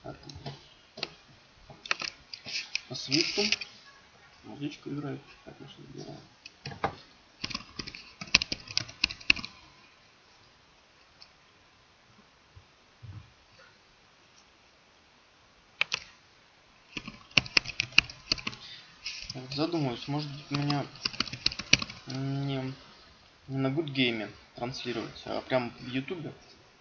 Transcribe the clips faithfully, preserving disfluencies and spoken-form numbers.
Так. По свифту. Музычка играет. Конечно, делаем. Задумаюсь, может быть, меня не, не на Good Game транслировать, а прям в Ютубе.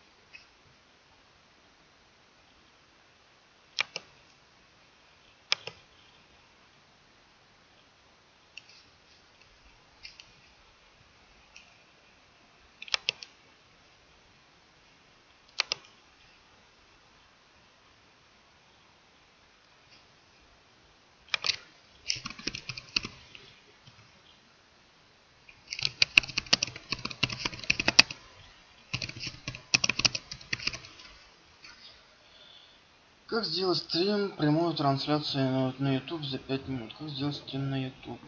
Как сделать стрим, прямую трансляцию на, на YouTube за пять минут? Как сделать стрим на YouTube?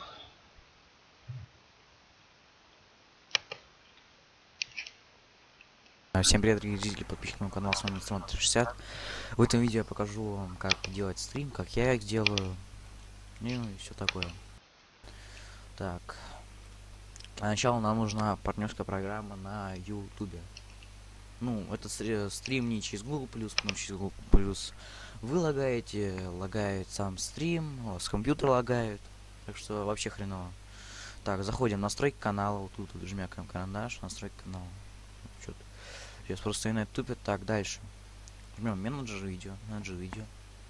Всем привет, дорогие зрители, подписчики моего канала, с вами Инструмент триста шестьдесят. В этом видео я покажу вам, как делать стрим, как я их делаю, ну и все такое. Так, для начала нам нужна партнерская программа на YouTube. Ну, это стрим не через Google+, но через Google+. Вы лагаете, лагает сам стрим, с компьютера лагает, так что вообще хреново. Так, заходим в настройки канала, вот тут вот жмякаем карандаш, настройки канала. Что-то сейчас просто интернет тупит. Так, дальше. Жмем менеджер видео, менеджер видео.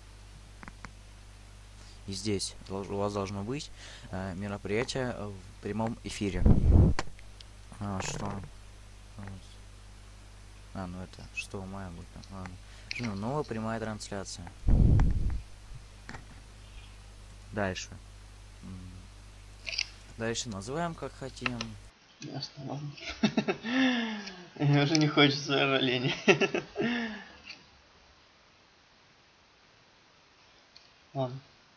И здесь у вас должно быть э, мероприятие в прямом эфире. А, что? А, ну это шестого мая будет. Ладно. Жмем новая прямая трансляция. Дальше. Дальше называем как хотим. Ясно, ладно. Мне уже не хочется жаления. Ладно.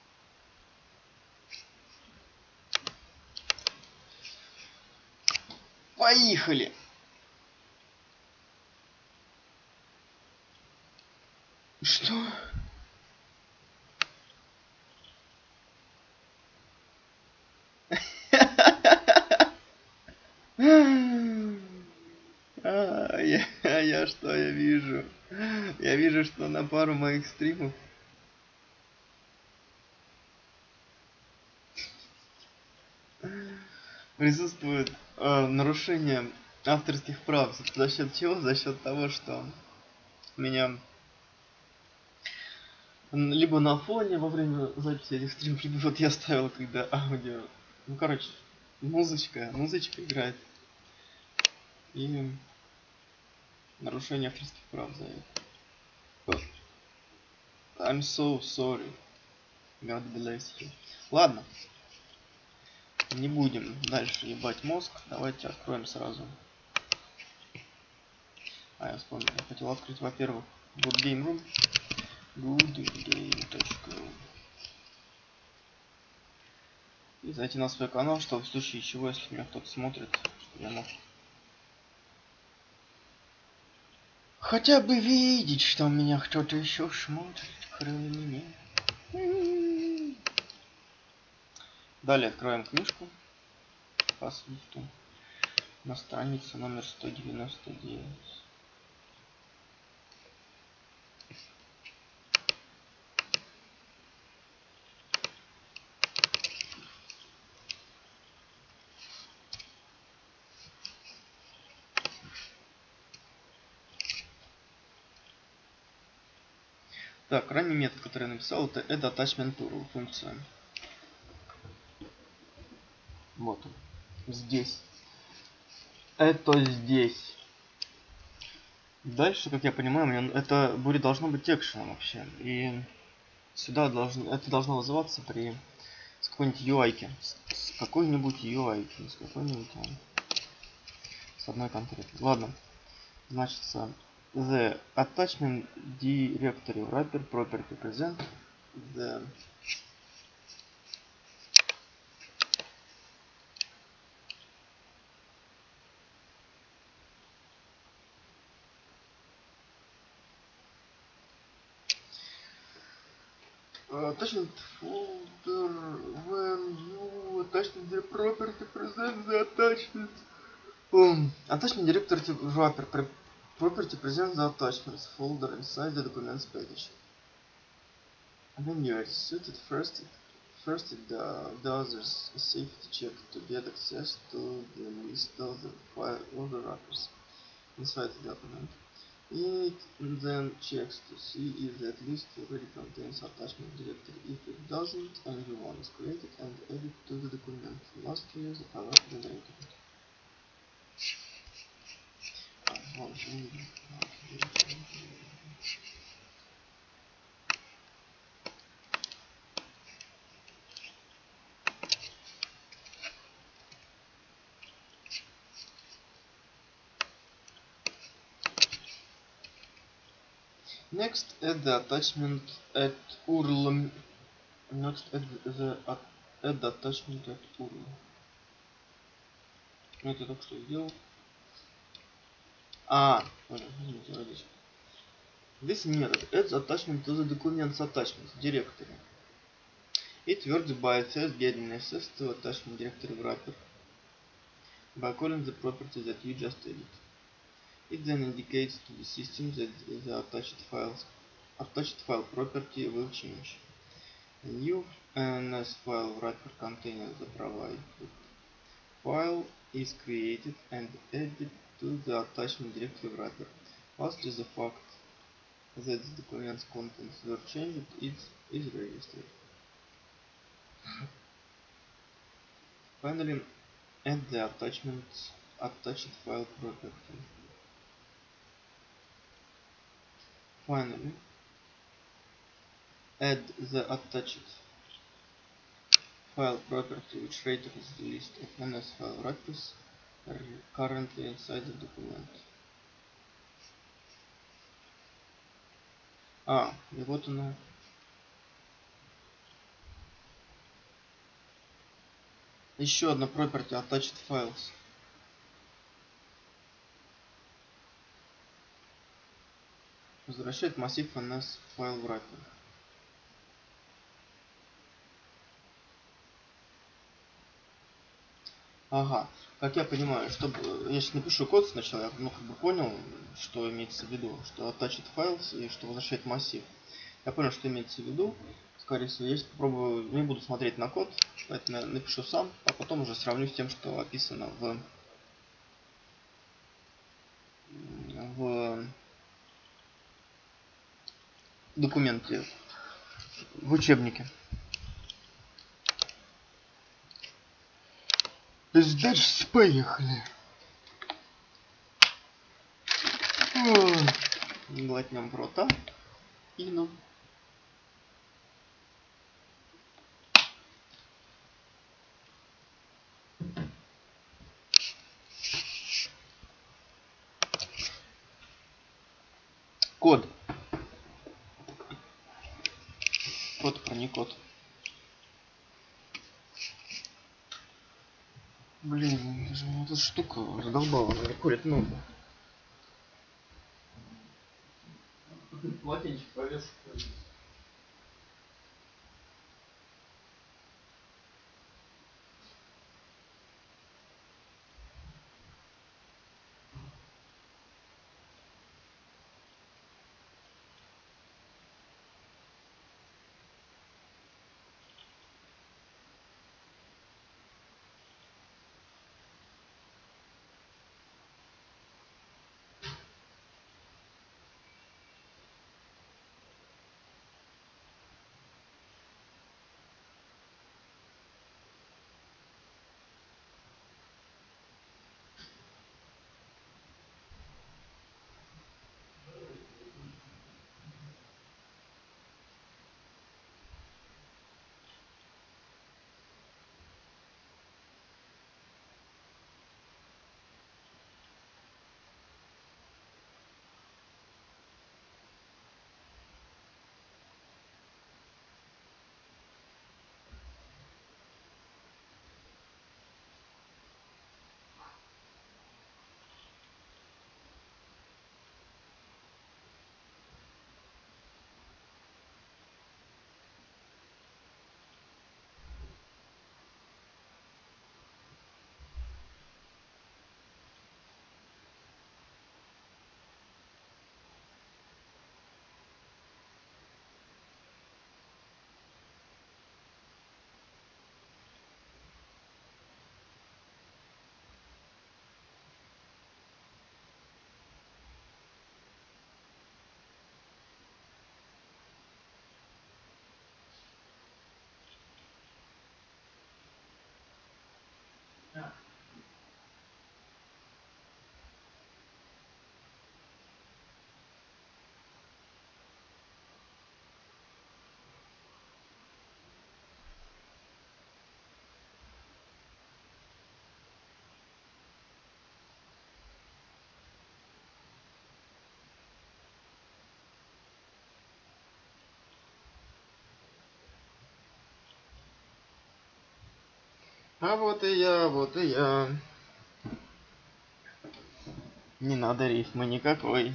Поехали! Что? А, я, а я что я вижу? Я вижу, что на пару моих стримов присутствует э, нарушение авторских прав. За счет чего? За счет того, что меня либо на фоне во время записи этих стримов, либо вот я ставил, когда аудио. Ну, короче, музычка, музычка играет. И нарушение авторских прав за это. I'm so sorry. God bless you. Ладно. Не будем дальше ебать мозг. Давайте откроем сразу. А, я вспомнил. Я хотел открыть, во-первых, Good Game Room. goodgame точка ру. И зайти на свой канал, чтобы в случае чего, если меня кто-то смотрит, чтобы я мог хотя бы видеть, что меня кто-то еще смотрит, кроме меня. Далее откроем книжку по свифту на странице номер сто девяносто девять. Так, ранний метод, который я написал, это add attachment tool, функция. Вот он. Здесь. Это здесь. Дальше, как я понимаю, мне это будет должно быть экшеном вообще. И сюда должно, это должно вызываться при с какой-нибудь ю ай-ки. С, с какой-нибудь ю ай-ки. С какой-нибудь там. С одной конкретной. Ладно. Значит, the attachment directory wrapper property present the Uh, attachment folder when you attachment the property present the attachment. Um, attachment directory wrapper pre property presents the attachments folder inside the documents package. When you execute it first, it, first it uh, does a safety check to get access to the list of the file of the wrappers inside the document. It then checks to see if that list already contains attachment directory. If it doesn't, a new one is created and added to the document. You must use the power generator. Next, add the attachment at U R L. Next, add the add the attachment at U R L. Ну, это только что сделал. А, понял, извините, водичка. This method adds attachment to the documents attachments directory. It works by first getting access to attachment directory wrapper by calling the property that you just added. It then indicates to the system that the attached files attached file property will change. A new N S file wrapper containing the provided file is created and added to the attachment directory wrapper. Lastly, the fact that the document's contents were changed is, is registered. Finally, add the attachment attached file property. Finally, add the attached file property which returns the list of N S file wrappers currently inside the document. А, и вот она. Еще одна property attached files. Возвращает массив N S файл wrapper. Ага, как я понимаю, чтобы я сейчас напишу код сначала, я ну, как бы понял, что имеется в виду, что attached files и что возвращает массив. Я понял, что имеется в виду. Скорее всего, я попробую, не буду смотреть на код, поэтому я напишу сам, а потом уже сравню с тем, что описано в, в документе, в учебнике. Дальше поехали. Глотнем прота и ну. Код. Код про не код. Блин, эта штука задолбала, она курит ногу. Полотенчик повес. А вот и я, вот и я. Не надо рифмы никакой.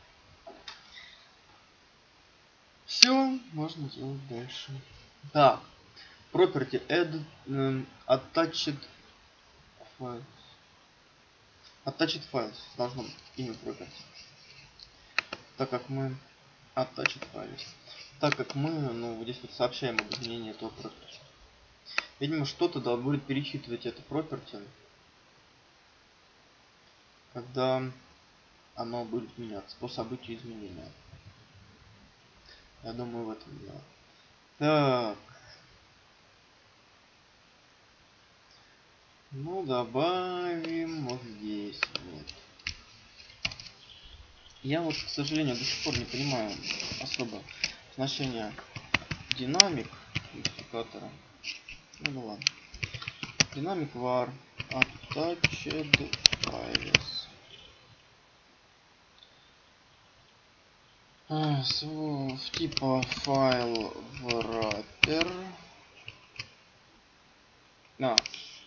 Все, можно делать дальше. Так, property add um, attached files. Attached files должно быть имя property. Так как мы attached files. Так как мы, ну, здесь вот сообщаем об изменении этого property. Видимо, что-то да будет перечитывать это property, когда оно будет меняться по событию изменения. Я думаю, в этом дело. Так. Ну, добавим вот здесь вот. Я вот, к сожалению, до сих пор не понимаю особо значения динамик идентификатора. Ну, ну ладно. Динамик var attached files. А, в типа файл wrapper. А.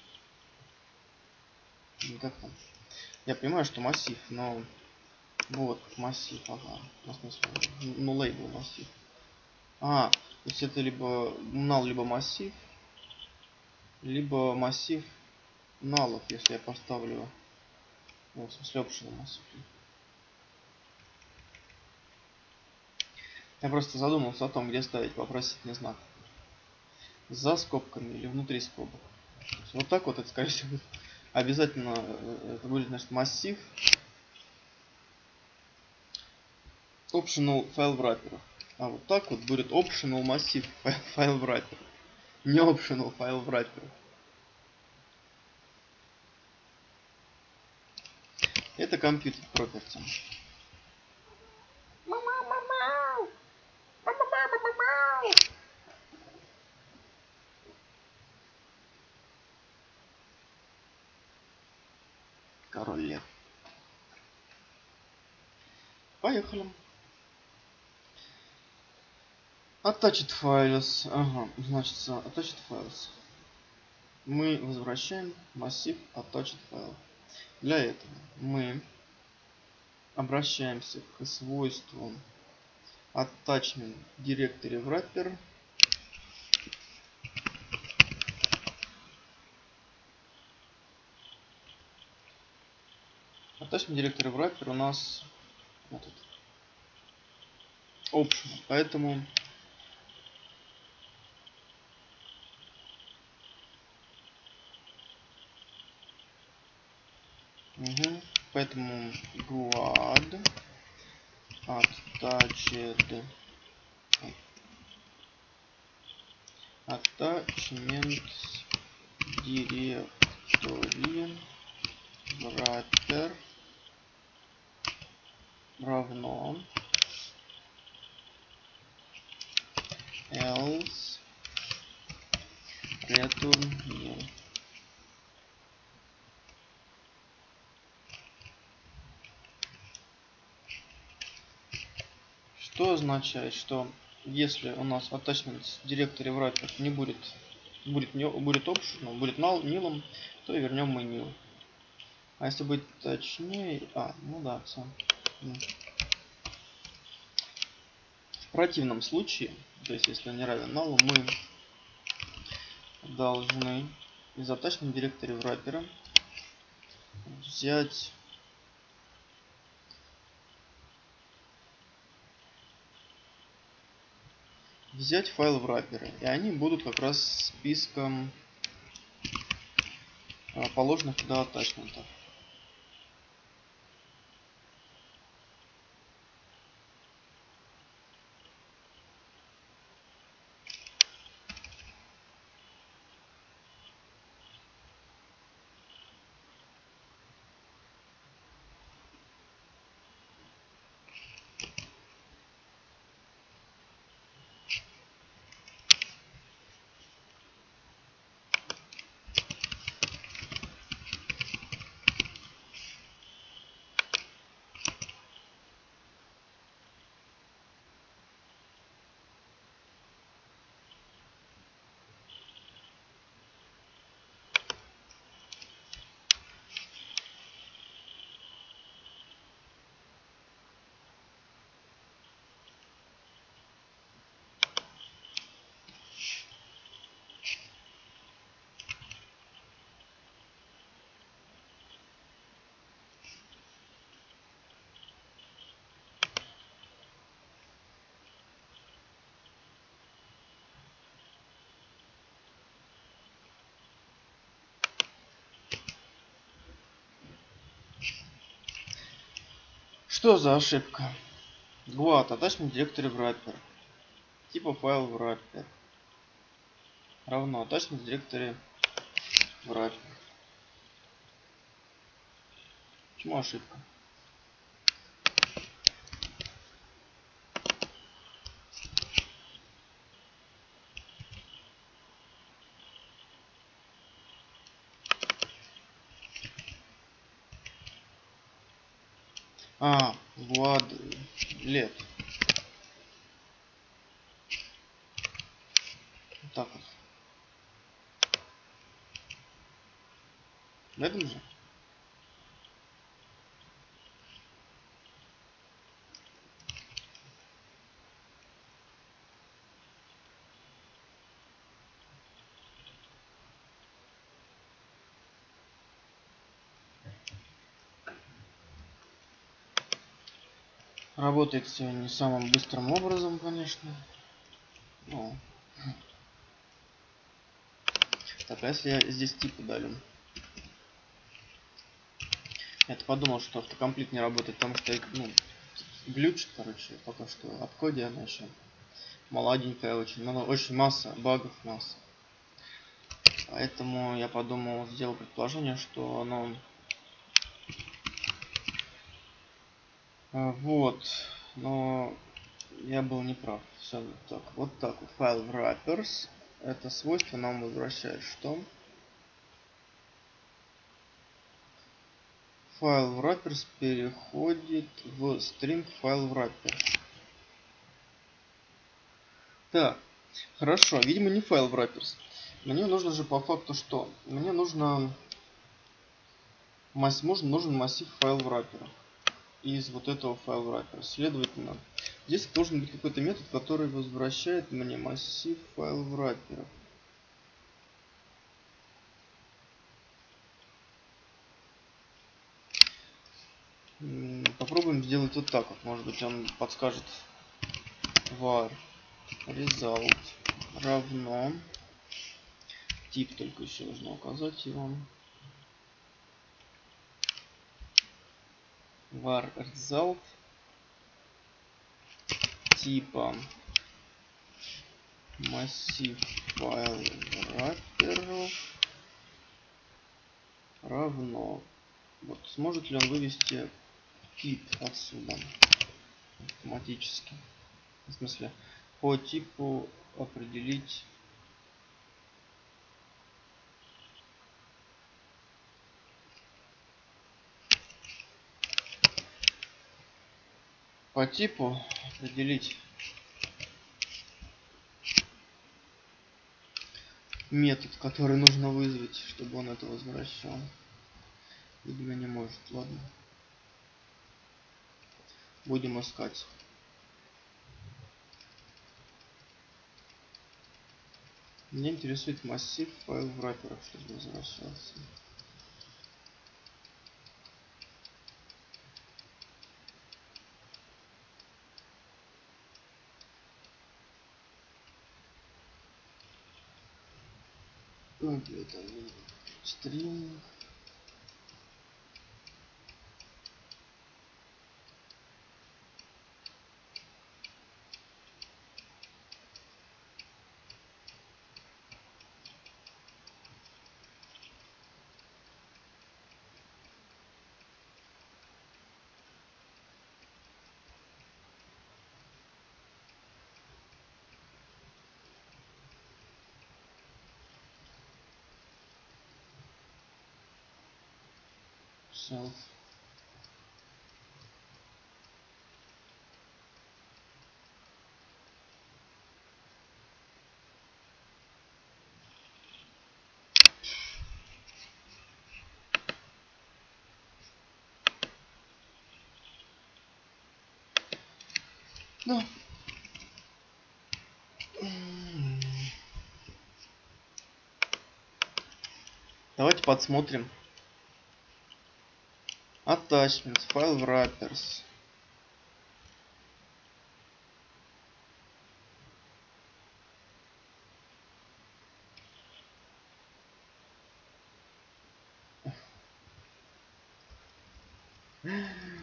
Как там? Я понимаю, что массив, но вот массив, ага. В смысле, ну лейбл массив. А, то есть это либо null, либо массив, либо массив налов, если я поставлю, ну, в смысле optional массив. Я просто задумался о том, где ставить вопросительный знак. За скобками или внутри скобок. Вот так вот это, скорее всего, обязательно это будет, значит, массив optional файл wrapper. А вот так вот будет optional массив файл wrapper. Не optional файл wrapper. Это компьютер property. Король лев. Поехали. Attached files. Ага, значит, attached files. Мы возвращаем массив attached file. Для этого мы обращаемся к свойству attachment directory wrapper. Attachment directory wrapper у нас этот optional, поэтому угу, поэтому glad attached attachment directory wrapper равно else return nil. Что означает, что если у нас attachment directory wrapper не будет будет не будет optional, будет null, nil, то вернем мы nil. А если быть точнее, а, ну да, сам. В противном случае, то есть если он не равен null, мы должны из attachment directory wrapper взять взять файл wrapper, и они будут как раз списком положенных туда attachmentов. Что за ошибка? Гуат, attachment directory wrapper. Типа файл wrapper. Равно attachment directory wrapper. Почему ошибка? А, Влад лет. Вот так вот. В этом же? Работает все не самым быстрым образом, конечно. Ну. Так, а если я здесь тип удалю? Я-то подумал, что автокомплит не работает, потому что, ну, глючит, короче, пока что от коде она еще молоденькая очень, но очень масса багов, масса. Поэтому я подумал, сделал предположение, что оно... Вот, но я был неправ. Все так, вот так вот. Файл wrappers. Это свойство нам возвращает что? Файл wrappers переходит в string файл wrapper. Так, хорошо. Видимо, не файл wrappers. Мне нужно же по факту что? Мне нужно масс... нужен, нужен массив файл wrapper из вот этого файл wrapper. Следовательно, здесь должен быть какой-то метод, который возвращает мне массив файл wrapper. Попробуем сделать вот так вот. Может быть, он подскажет. Var result равно. Тип только еще нужно указать его. Var result типа массив файл wrapper равно. Вот сможет ли он вывести тип отсюда автоматически? В смысле, по типу определить по типу определить метод, который нужно вызвать, чтобы он это возвращал. Видимо, не может. Ладно. Будем искать. Меня интересует массив файл wrapper, чтобы возвращался. Где это? Стрим. Self. Ну. Давайте подсмотрим. Attachments, файл wrappers.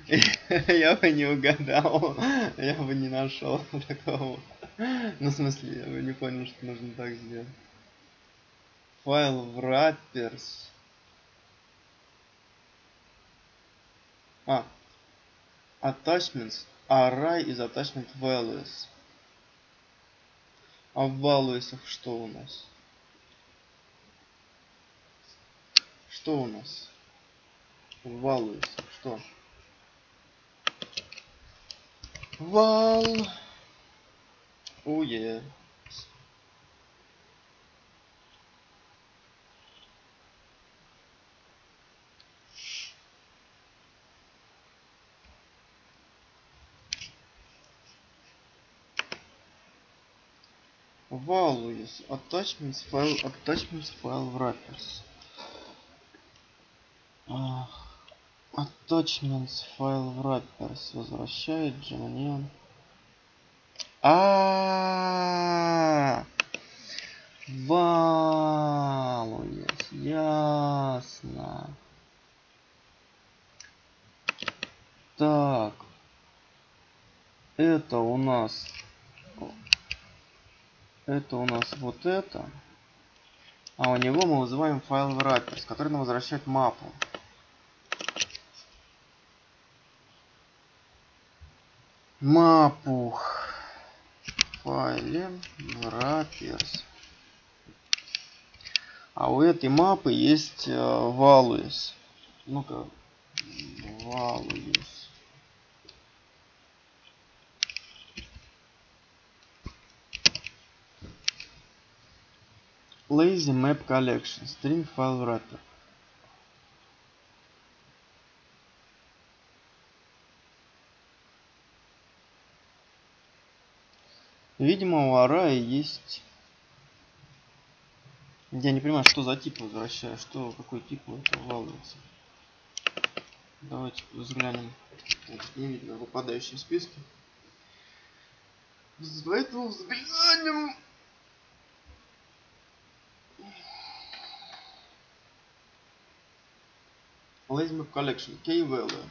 Я бы не угадал, я бы не нашел такого. Ну, в смысле, я бы не понял, что нужно так сделать. Файл в wrappers. А, attachments. Array is attachment values. А в values что у нас? Что у нас? В values что? Val. Oh yeah. Values. Attachments file. Attachments file wrappers. А, attachments file wrappers возвращает же мне. А, values. Ясно. Так. Это у нас. Это у нас вот это. А у него мы вызываем файл wrappers, который нам возвращает мапу. Мапу в файле wrappers. А у этой мапы есть uh, values. Ну-ка, values. Lazy map collection. String file wrapper. Видимо, у array есть. Я не понимаю, что за тип возвращаю, что, какой тип у этого values. Давайте взглянем. Это не видно в выпадающем списке. Поэтому взглянем. Lazy map collection. Key value.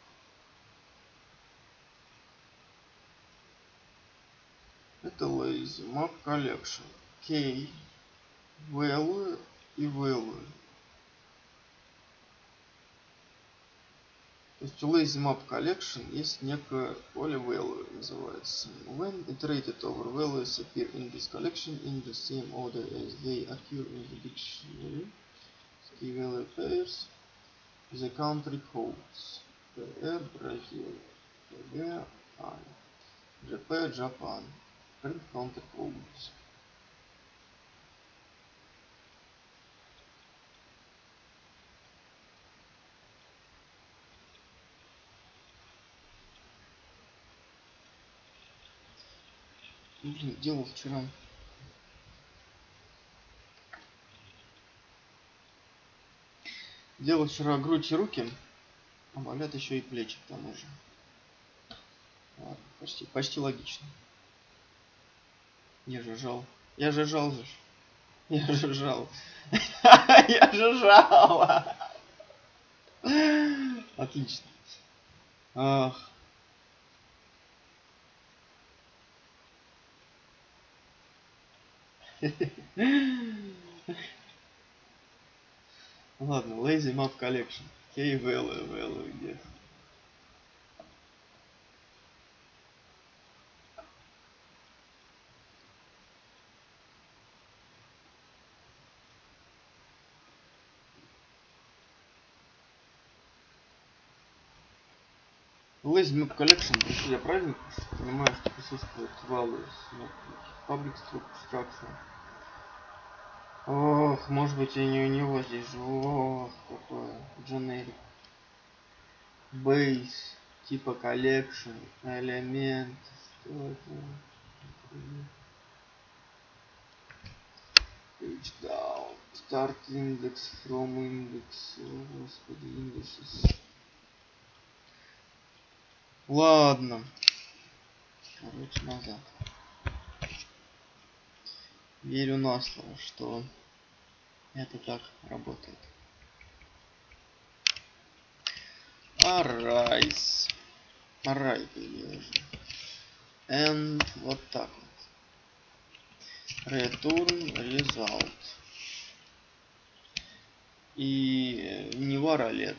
Это lazy map collection. Key value и value. То есть у lazy map collection есть некое поле value, называется. When iterated over values appear in this collection in the same order as they occur in the dictionary, key value pairs, the country codes. P R Brazil, P G I, J P Japan, print country codes. Блин, делал вчера. Делал вчера грудь и руки, а болят еще и плечи к тому же. Ладно, почти, почти логично. Я же жал. Я же жал же. Я же жал. Я же жал. Отлично. Ах. Ладно, Lazy Map Collection. Key value, value где? Lazy Map Collection, если я правильно понимаю, что присутствует values, public structure. Ох, может быть и не у него здесь же. Ох, какое generic. Base, типа collection, элемент. Что это? Page down. Start index from index. О, господи, indexes. Ладно. Короче, назад. Верю на слово, что это так работает. Arise. Array, или же. And вот так вот. Return result. И не варолет.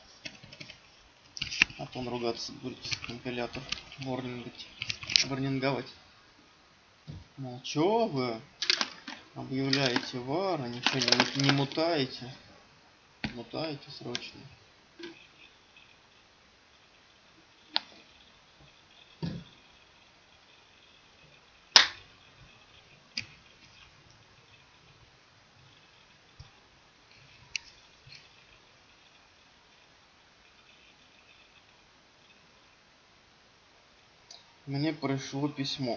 А то он ругаться будет компилятор. Ворнингать. Ворнинговать. Мол, чё вы объявляете var, а ничего не, не мутаете. Мутаете срочно. Мне пришло письмо.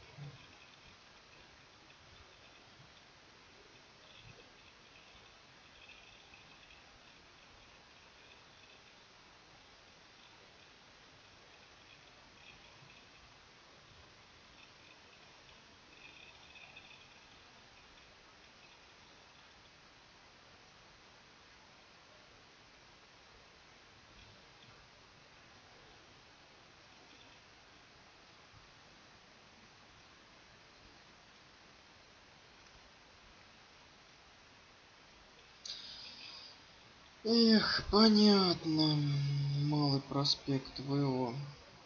Эх, понятно. Малый проспект ВО.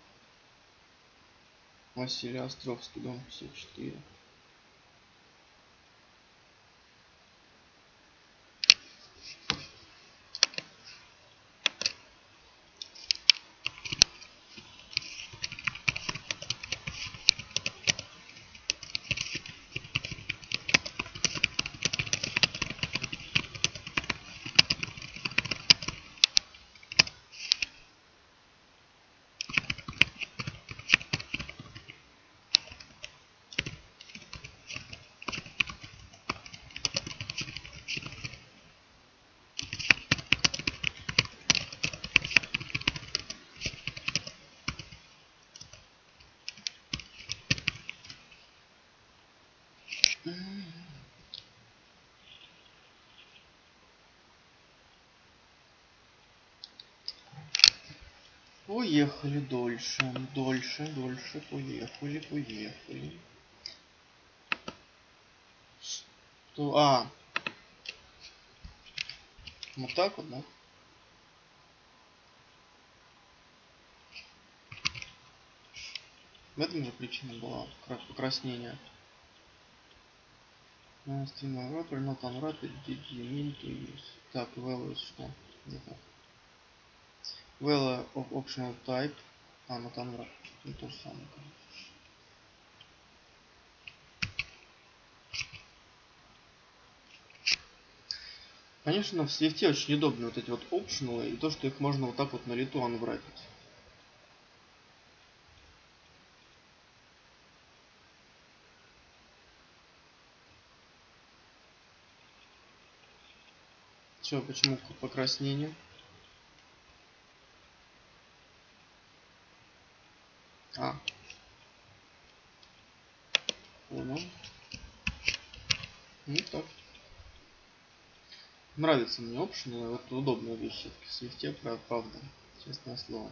Василий Островский, дом пятьдесят четыре. Поехали дольше, дольше, дольше, поехали, поехали. Что? А. Вот так вот, да? В этом же причина была покраснение. Стримовый враппер, not unwrapped, did you mean to use? Так, well is что? Не так. Well of optional type. А, not unwrapped. Не то же самое, конечно. Конечно, в Swift очень удобно вот эти вот optional и то, что их можно вот так вот на лету анврапить. Че, почему покраснение? А. Понял. Ну так. Нравится мне optional, это удобная вещь все-таки в Swift, правда, честное слово.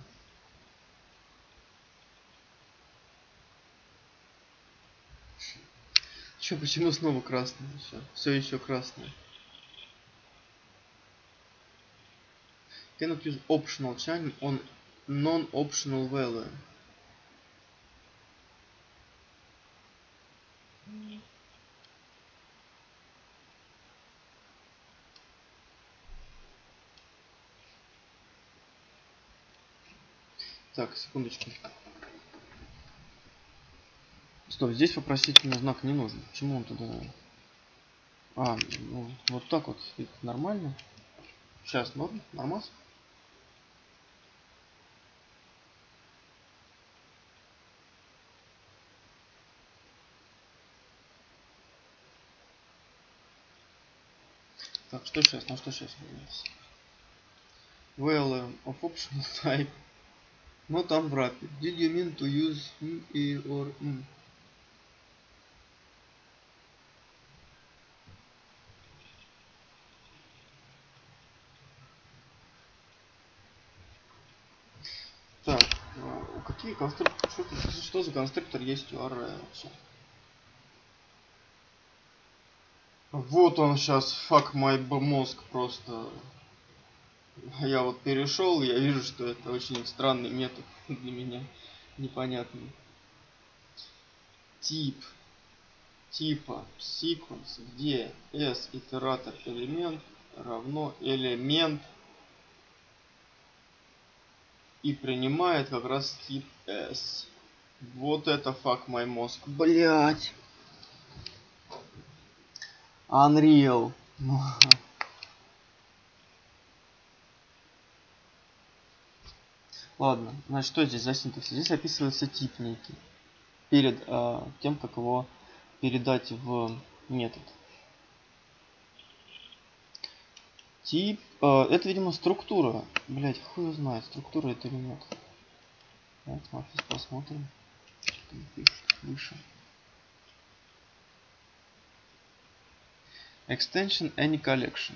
Че, почему снова красный еще? Все еще красный. Cannot use optional chime on non-optional value. Так, секундочку. Стоп, здесь вопросительный знак не нужен. Почему он туда? А, ну, вот так вот. Это нормально. Сейчас норм, нормас. Так, что сейчас? Ну что сейчас появится? Well of optional type. Not unwrapped. Did you mean to use mm or mm? Так, э, какие конструкторы? Что, это- что за конструктор есть у array вообще? Вот он сейчас, fuck my b- мозг просто. Я вот перешел, я вижу, что это очень странный метод для меня, непонятный. Тип типа sequence, где s итератор элемент равно элемент и принимает как раз тип s. Вот это fuck my мозг. Блять. Unreal. Ладно, значит, что здесь за синтаксис? Здесь описывается тип некий перед э, тем, как его передать в метод. Тип, э, это, видимо, структура. Блять, хуй знает, структура это или нет. Так, сейчас посмотрим. Что там пишет выше. Extension any collection.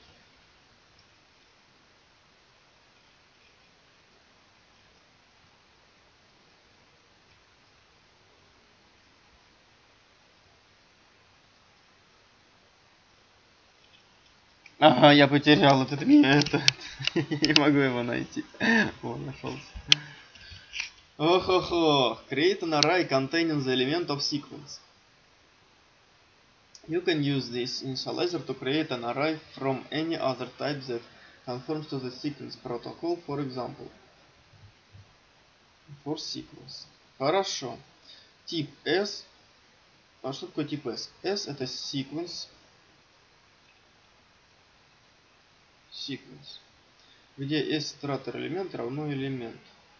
Ага, я потерял этот метод. Не могу его найти. Вон, нашелся. Ох-ох-ох. Create an array containing the element of sequence. You can use this initializer to create an array from any other type that conforms to the sequence protocol, for example. For sequence. Хорошо. Тип S. А что такое тип S? S это sequence. Sequence. Где S итератор элемент равно элемент.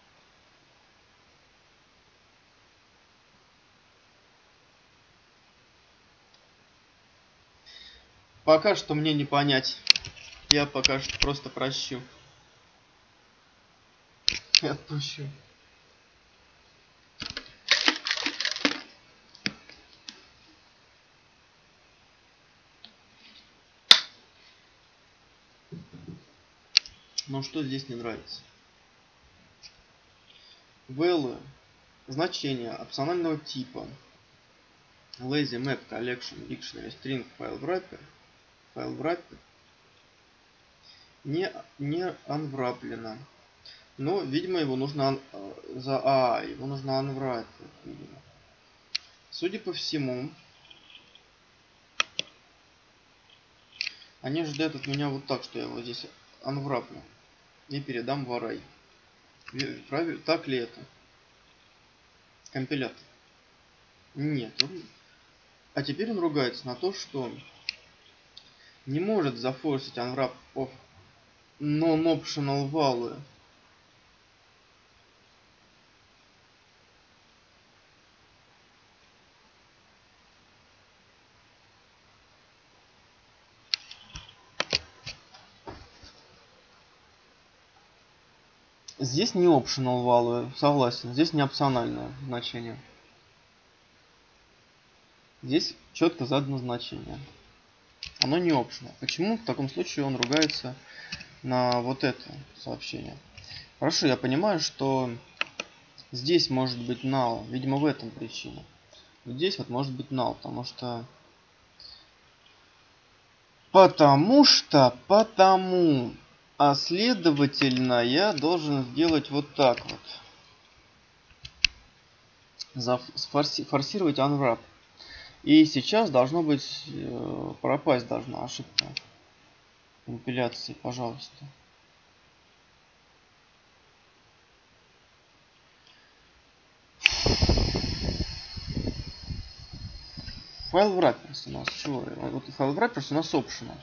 Пока что мне не понять. Я пока что просто прощу. И отпущу. Но что здесь не нравится? Value. Значение опционального типа. Lazy map collection dictionary string file wrapper. File wrapper. Не, не unwrappено. Но, видимо, его нужно за А, его нужно unwrap. Видимо. Судя по всему, они ждут от меня вот так, что я его здесь unwrapну и передам в array. Правильно? Так ли это? Компилятор. Нет. Он... А теперь он ругается на то, что не может зафорсить unwrap of non-optional value. Здесь не optional value, согласен. Здесь не опциональное значение. Здесь четко задано значение. Оно не optional. Почему в таком случае он ругается на вот это сообщение? Хорошо, я понимаю, что здесь может быть null. Видимо, в этом причина. Здесь вот может быть null, потому что... Потому что... Потому... А следовательно, я должен сделать вот так вот. Зафорси... Форсировать unwrap. И сейчас должно быть... Э, пропасть должна ошибка компиляции, пожалуйста. Файл wrappers у нас чего? Вот файл wrappers у нас optional.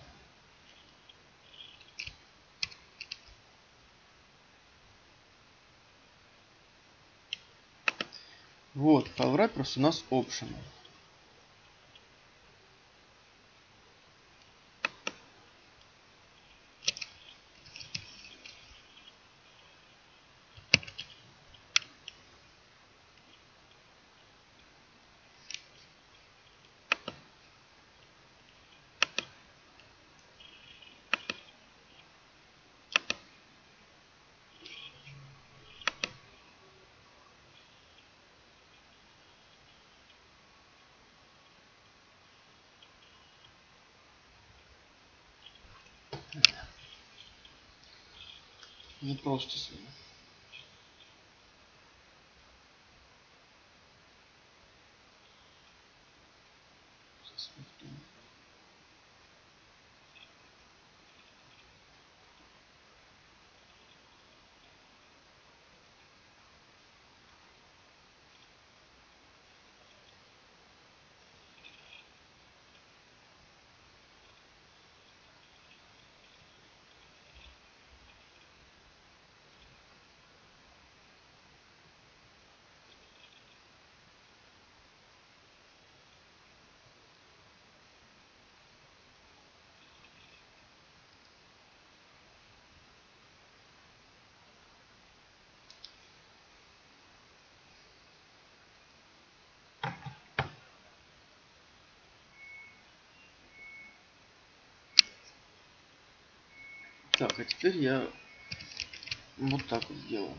Вот, файл wrappers у нас optional. Не просто сегодня. Так, а теперь я вот так вот сделаю.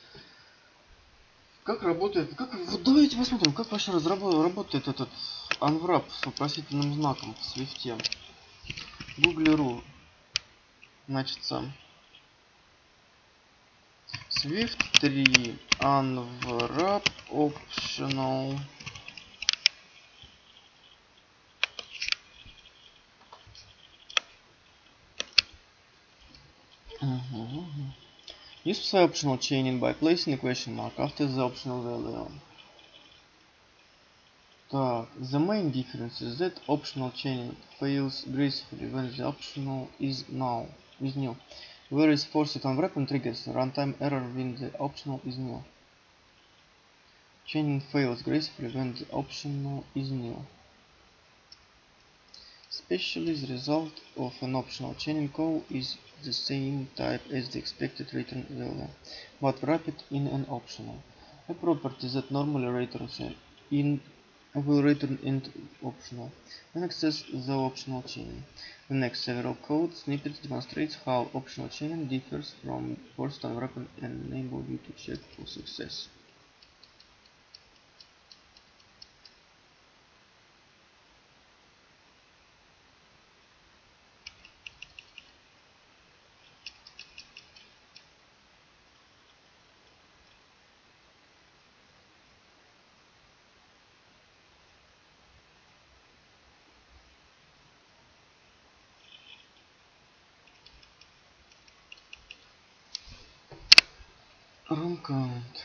Как работает, как, вот давайте посмотрим, как вообще разработ, работает этот unwrap с вопросительным знаком в свифте. Google.ru. Значит, сам. Swift три unwrap optional. Uh-huh. Use optional chaining by placing a question mark after the optional value. Так, the main difference is that optional chaining fails gracefully when the optional is now is new, whereas forced unwrapping triggers runtime error when the optional is new. Chaining fails gracefully when the optional is new. Especially the result of an optional chaining call is the same type as the expected return value, but wrapped in an optional. A property that normally returns in will return into optional and access the optional chaining. The next several code snippets demonstrates how optional chaining differs from forced unwrapping and enable you to check for success. Run count.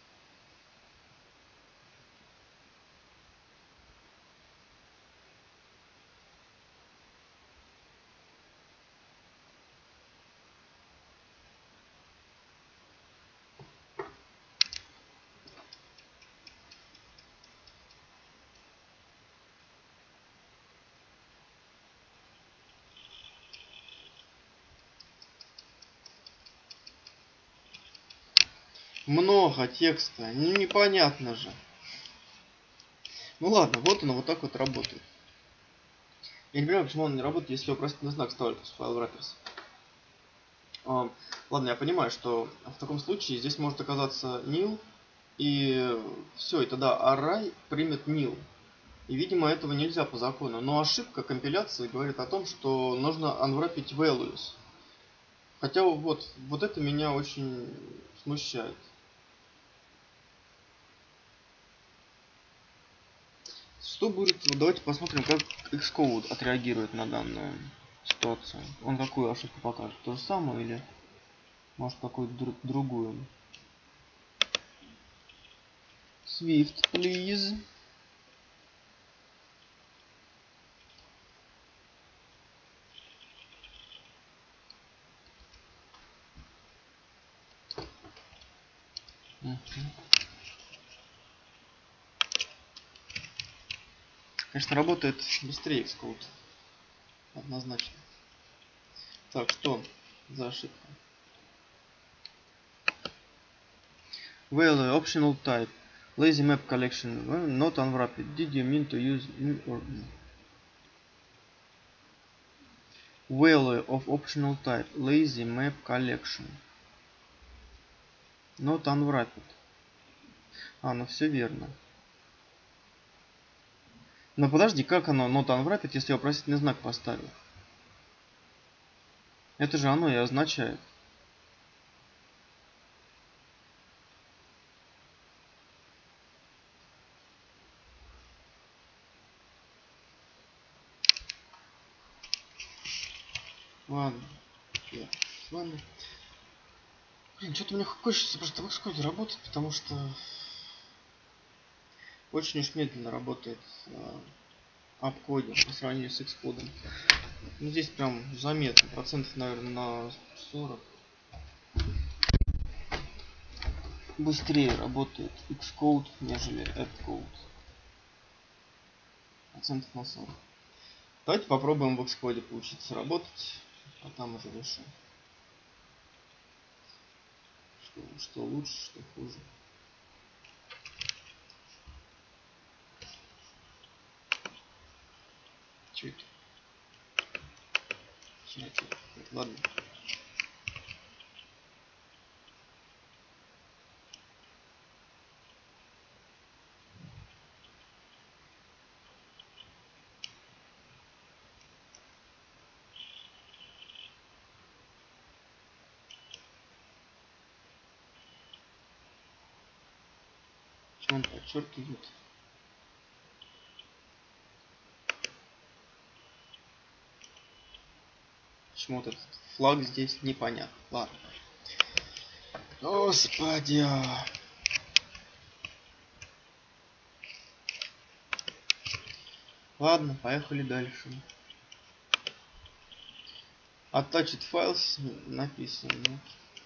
Много текста, ну непонятно же. Ну ладно, вот оно вот так вот работает. Я не понимаю, почему он не работает, если вопросительный знак ставит в файл wrappers. А, ладно, я понимаю, что в таком случае здесь может оказаться nil, и все, и тогда array примет nil. И, видимо, этого нельзя по закону. Но ошибка компиляции говорит о том, что нужно unwrappить values. Хотя вот, вот это меня очень смущает. Что будет? Вот давайте посмотрим, как Xcode отреагирует на данную ситуацию. Он какую ошибку покажет? То же самое или может какую-то дру другую? Swift, please. Uh-huh. Конечно, работает быстрее Xcode. Однозначно. Так, что за ошибка? Value optional type. Lazy map collection. Well, not unwrapped. Did you mean to use in or no? Value of optional type. Lazy map collection. Not unwrapped. А, ну все верно. Но подожди, как оно not unwrapped, если я вопросительный знак поставил? Это же оно и означает. Ладно. Я. Ладно. Блин, что-то мне хочется просто в Xcode работать, потому что очень уж медленно работает апкодинг по сравнению с Xcode. Ну, здесь прям заметно, процентов, наверное, на сорок. Быстрее работает Xcode, нежели AppCode. Процентов на сорок. Давайте попробуем в Xcode поучиться работать, а там уже решим. Что, что лучше, что хуже. Че это? Чё, ладно. Почему он подчеркивает? Почему вот этот флаг здесь непонятно. Ладно. Господи. Ладно, поехали дальше. Attached files написано.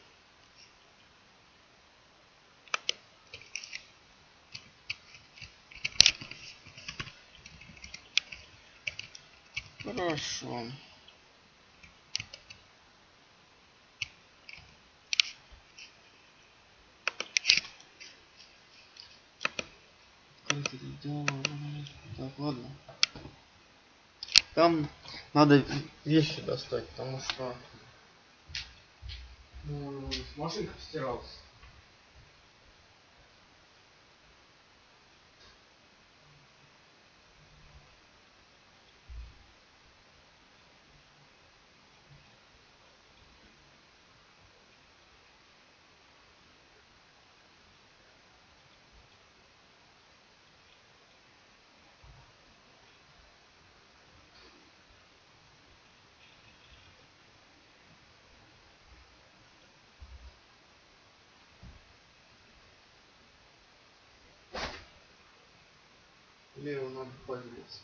Хорошо. Как это делать? Так, ладно. Там надо вещи достать, потому что ну, машинка постиралась. Лево надо поделиться.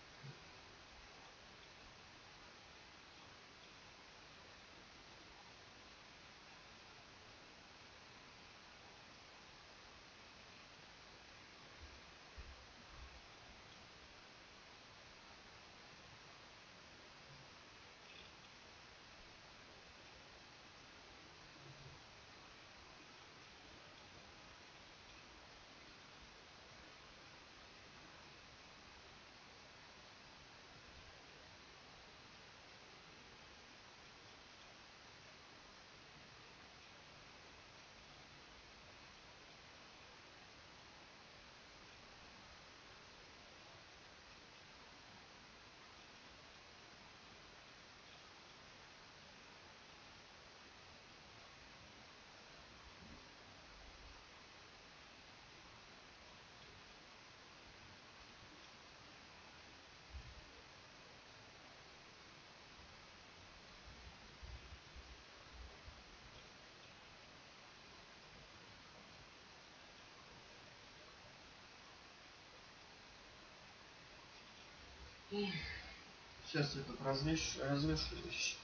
Сейчас я тут развешу, развешу вещи.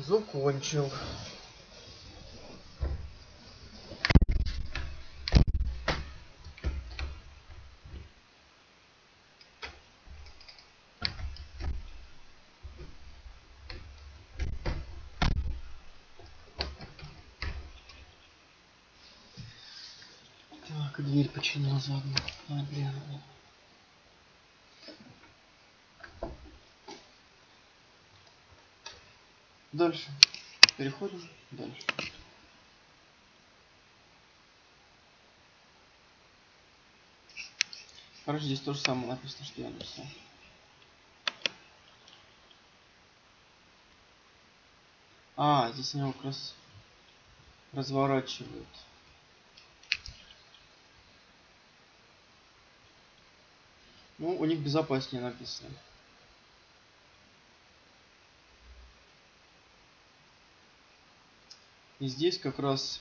Закончил. Так, дверь починил заодно. А, блин. Дальше. Переходим дальше. Короче, здесь то же самое написано, что я написал. А, здесь они его как раз разворачивают. Ну, у них безопаснее написано. И здесь как раз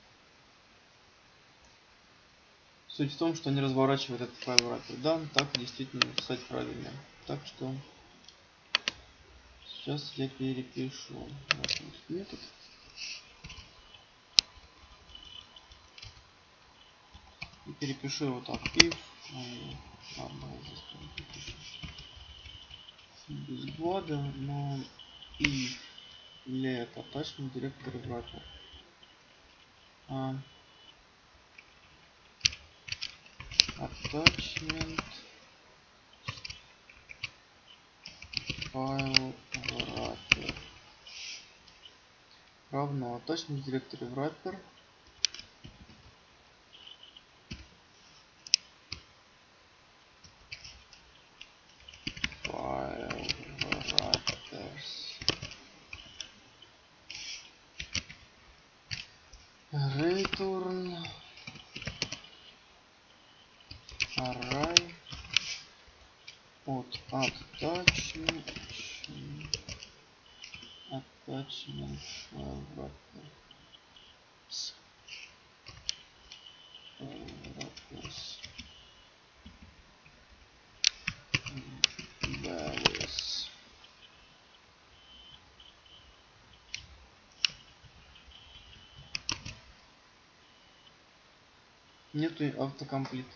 суть в том, что они разворачивают этот файл wrapper. Да, так действительно написать правильно. Так что сейчас я перепишу вот этот метод. И перепишу его так. If ладно, без года, но if let attachment directory wrapper. А, attachment file wrapper равно attachment directory wrapper file wrappers return array от attachment attachment file wrapper wrappers values. Нету автокомплита.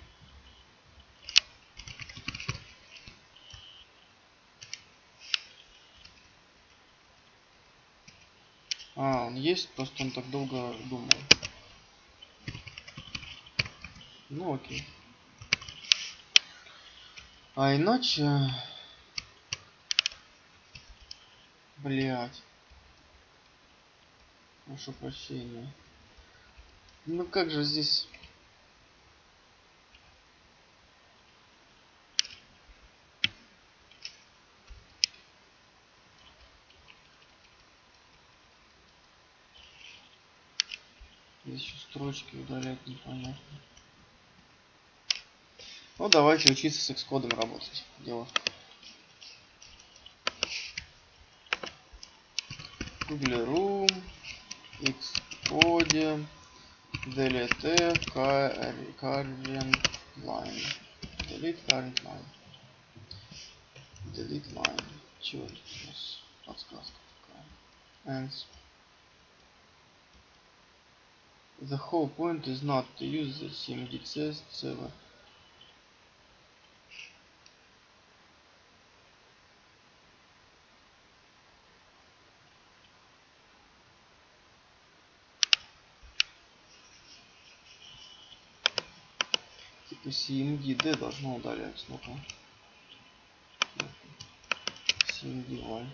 А, он есть, просто он так долго думал. Ну окей. А иначе... Блять. Прошу прощения. Ну как же здесь... Здесь еще строчки удалять непонятно. Ну давайте учиться с Xcode работать. Дело. Google.ru, Xcode, delete current line. Delete current line. Delete line. Чего это у нас? Подсказка такая. And the whole point is not to use the cmd test server. Типа cmd должно удалять. Ну-ка. cmd line.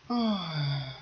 Ой.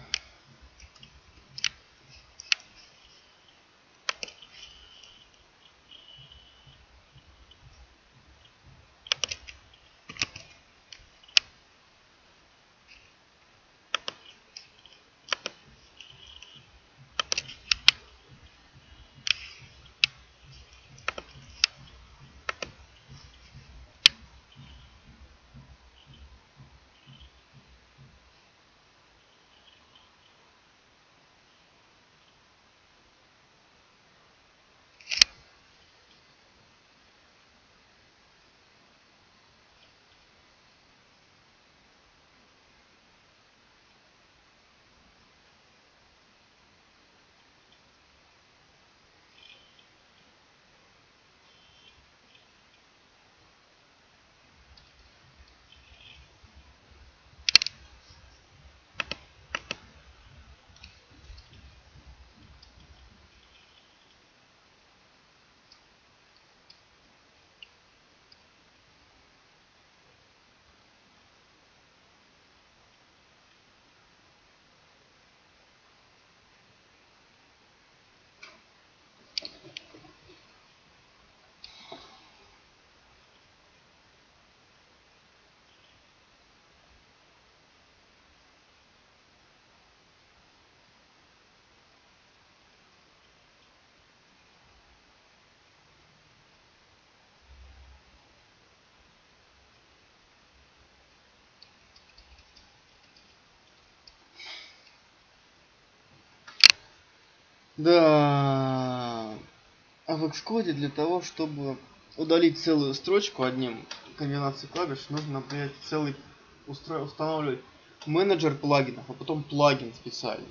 Да. А в Xcode для того, чтобы удалить целую строчку одним комбинацией клавиш, нужно, например, целый устро... устанавливать менеджер плагинов, а потом плагин специальный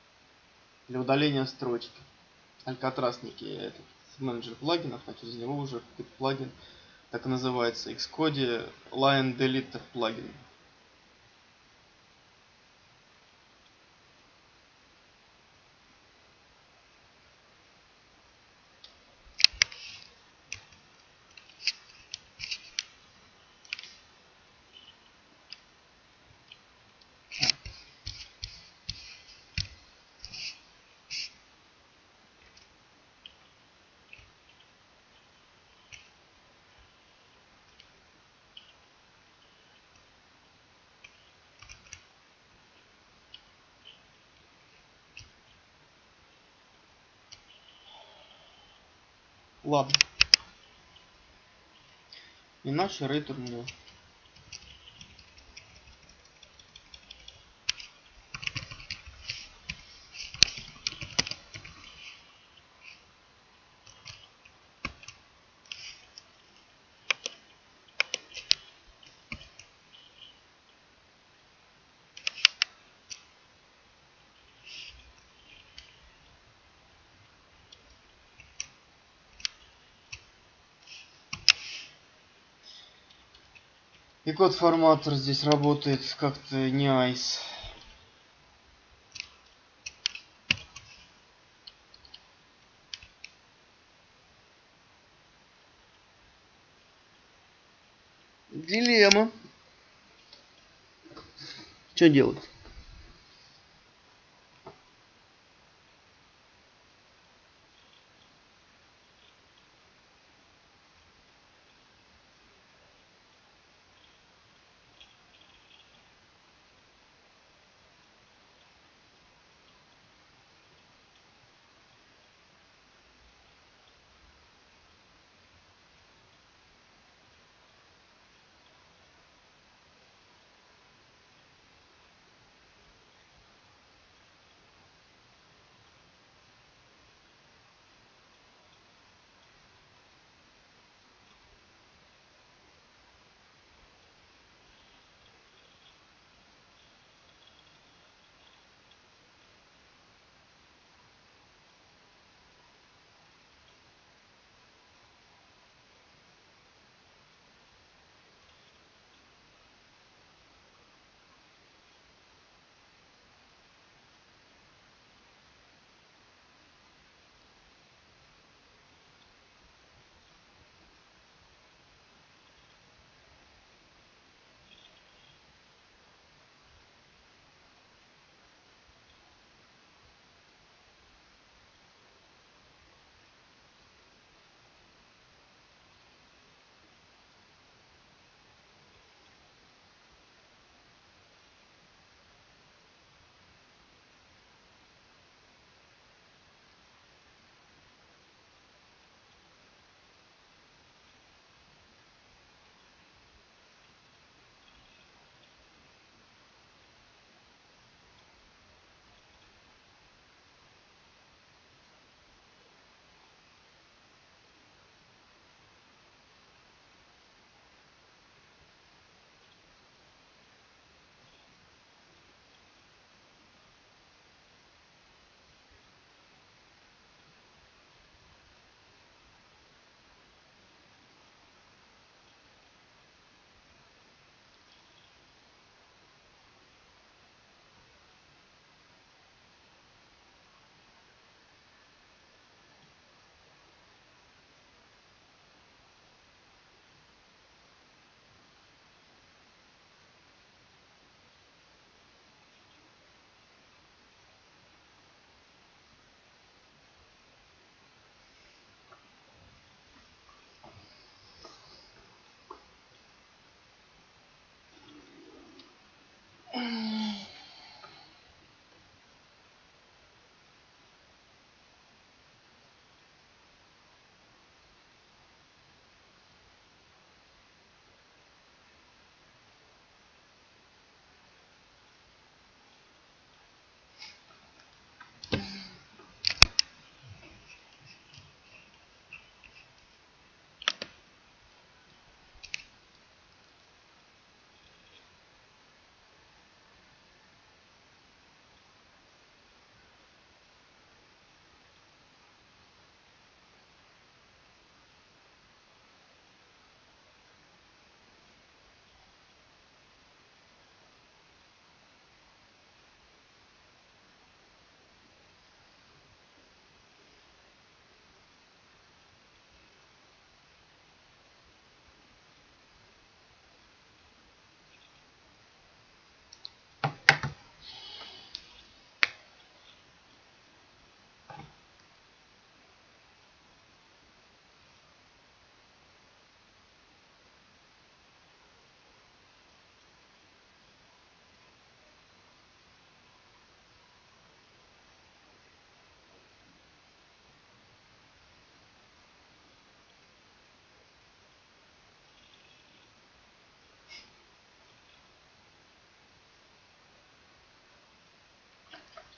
для удаления строчки. Alcatraz некий этот менеджер плагинов, а через него уже плагин, так и называется, Xcode Line Deleter плагин. Ладно. Иначе рейтер мне. И код форматор здесь работает как-то не айс. Дилемма. Что делать?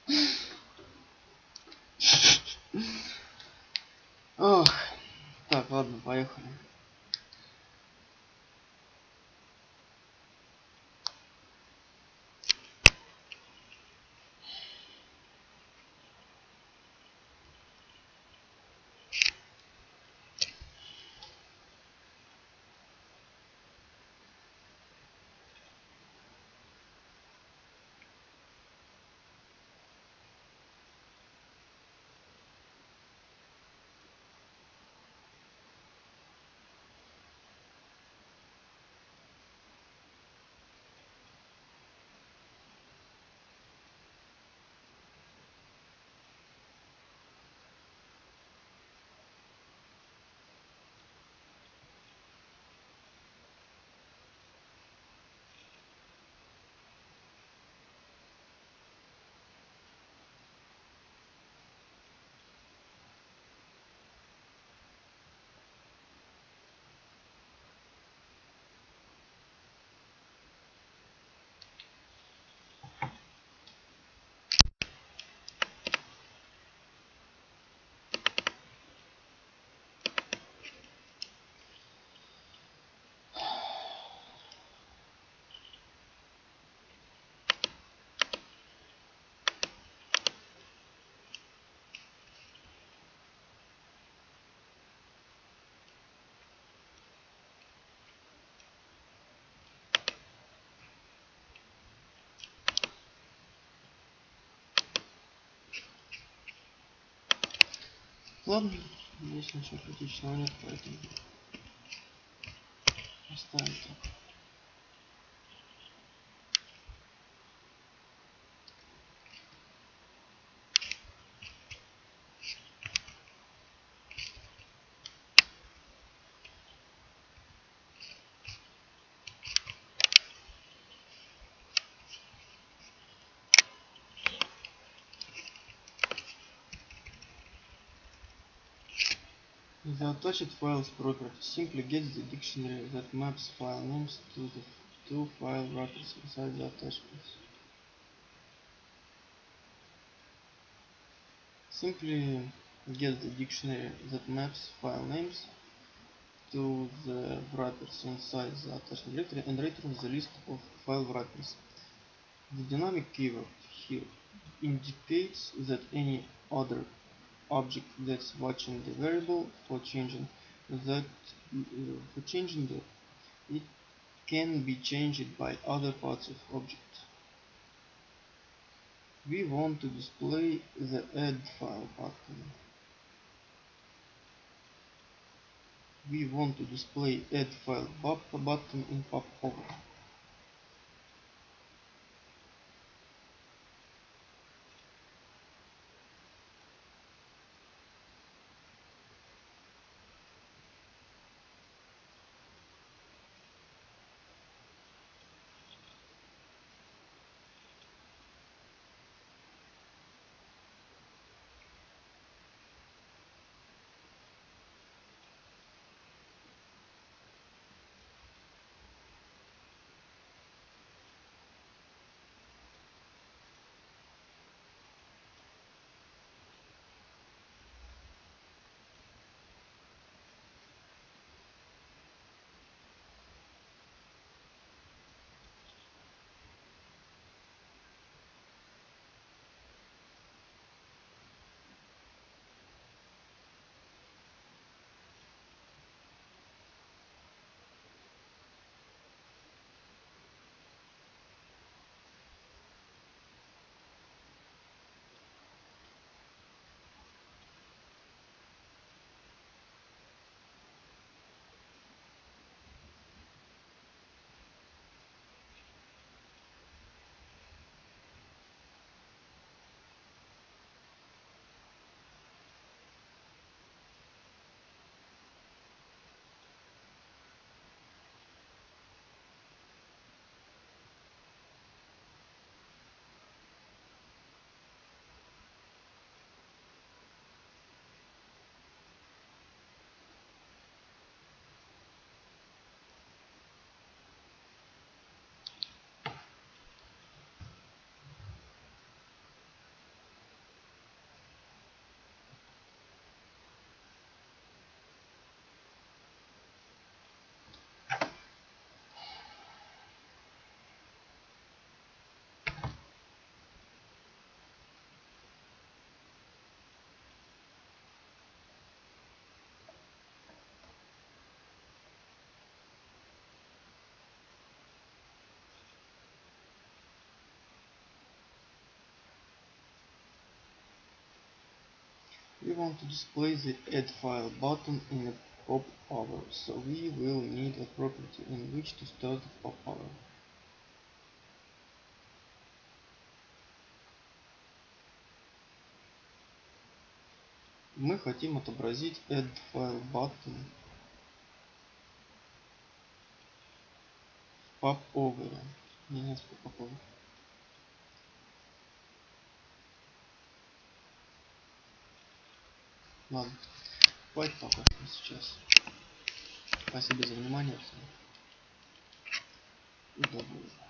Ох. Так, ладно, поехали. Ладно, здесь ничего критичного нет, поэтому оставим так. The attached files property simply gets the dictionary that maps file names to the two file wrappers inside the attachments. Simply get the dictionary that maps file names to the wrappers inside the attachment directory and returns the list of file wrappers. The dynamic keyword here indicates that any other object that's watching the variable for changing that uh, for changing the it can be changed by other parts of object. We want to display the add file button. We want to display add file button in popover. We want to display the add file button in a pop-over, so we will need a property in which to start the pop-over. Мы хотим отобразить add file button в pop-over. Не, не, pop-over. Ладно, хватит пока что сейчас. Спасибо за внимание всем. И до новых.